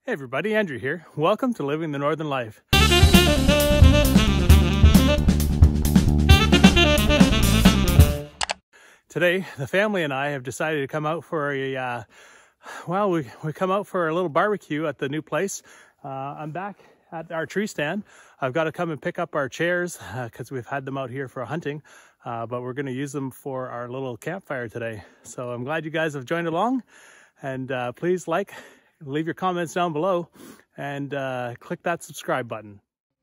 Hey everybody, Andrew here. Welcome to Living the Northern Life. Today, the family and I have decided to come out for a, we come out for a little barbecue at the new place. I'm back at our tree stand. I've got to come and pick up our chairs because we've had them out here for hunting, but we're going to use them for our little campfire today. So I'm glad you guys have joined along, and please leave your comments down below, and click that subscribe button.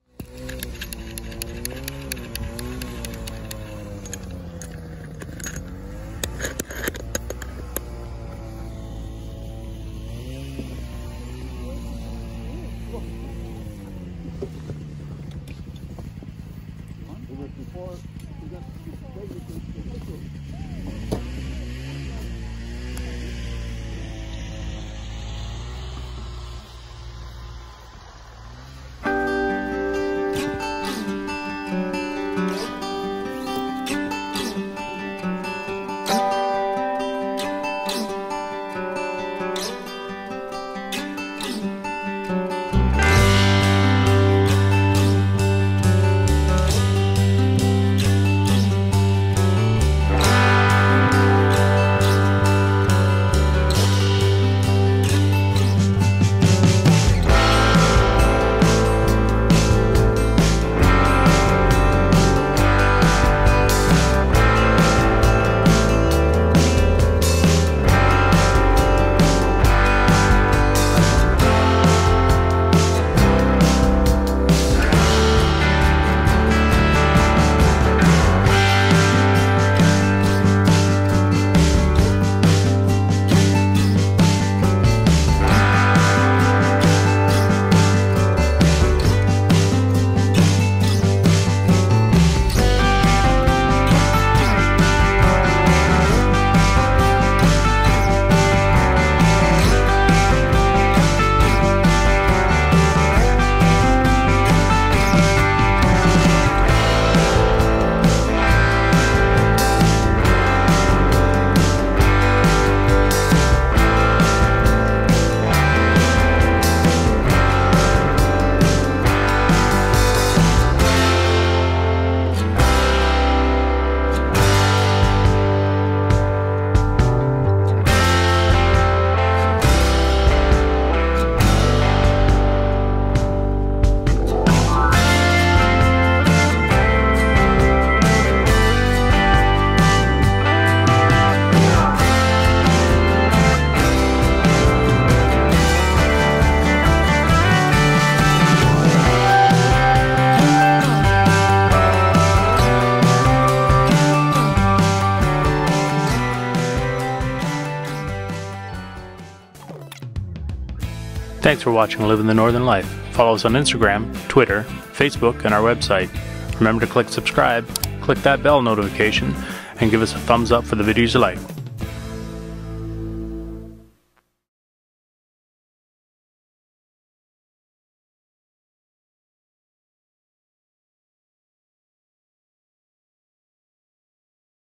Thanks for watching Living the Northern Life. Follow us on Instagram, Twitter, Facebook, and our website. Remember to click subscribe, click that bell notification, and give us a thumbs up for the videos you like.